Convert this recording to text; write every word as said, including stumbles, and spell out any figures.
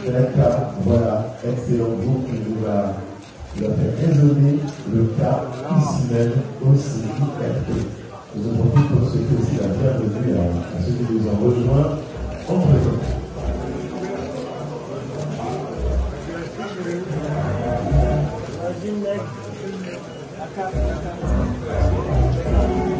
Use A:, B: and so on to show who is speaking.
A: D'accord, voilà, excellent groupe qui nous va leur faire résonner le cas ici même aussi I R T. Nous en profitons pour souhaiter aussi la bienvenue à, à ceux qui nous ont rejoints entre nous.
B: Thank you.